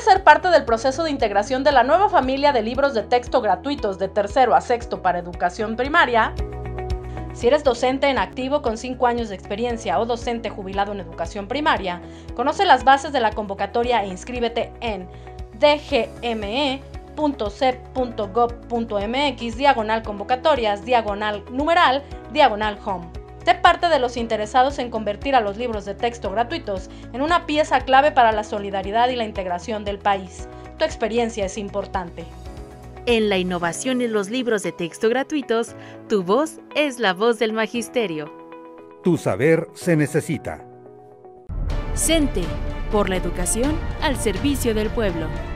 ¿Quieres ser parte del proceso de integración de la nueva familia de libros de texto gratuitos de tercero a sexto para educación primaria? Si eres docente en activo con 5 años de experiencia o docente jubilado en educación primaria, conoce las bases de la convocatoria e inscríbete en dgme.cep.gov.mx/convocatorias/home. Sé parte de los interesados en convertir a los libros de texto gratuitos en una pieza clave para la solidaridad y la integración del país. Tu experiencia es importante. En la innovación en los libros de texto gratuitos, tu voz es la voz del magisterio. Tu saber se necesita. CENTE, por la educación al servicio del pueblo.